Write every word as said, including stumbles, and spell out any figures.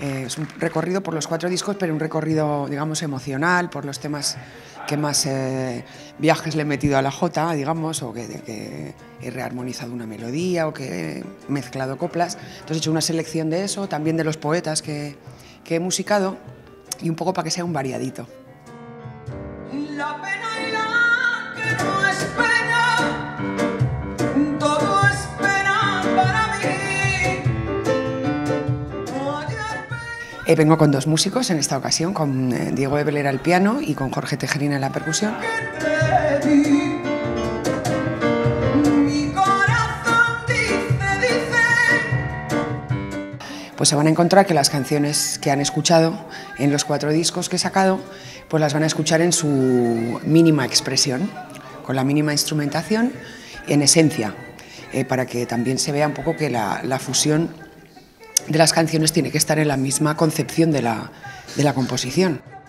Eh, es un recorrido por los cuatro discos, pero un recorrido, digamos, emocional, por los temas que más eh, viajes le he metido a la jota, digamos, o que, que he rearmonizado una melodía o que he mezclado coplas. Entonces he hecho una selección de eso, también de los poetas que, que he musicado, y un poco para que sea un variadito. La pena y la que no es pena, todo es pena para mí. Eh, vengo con dos músicos en esta ocasión, con eh, Diego Ebeler al piano y con Jorge Tejerina en la percusión. Pues se van a encontrar que las canciones que han escuchado en los cuatro discos que he sacado, pues las van a escuchar en su mínima expresión, con la mínima instrumentación, en esencia, eh, para que también se vea un poco que la, la fusión de las canciones tiene que estar en la misma concepción de la, de la composición.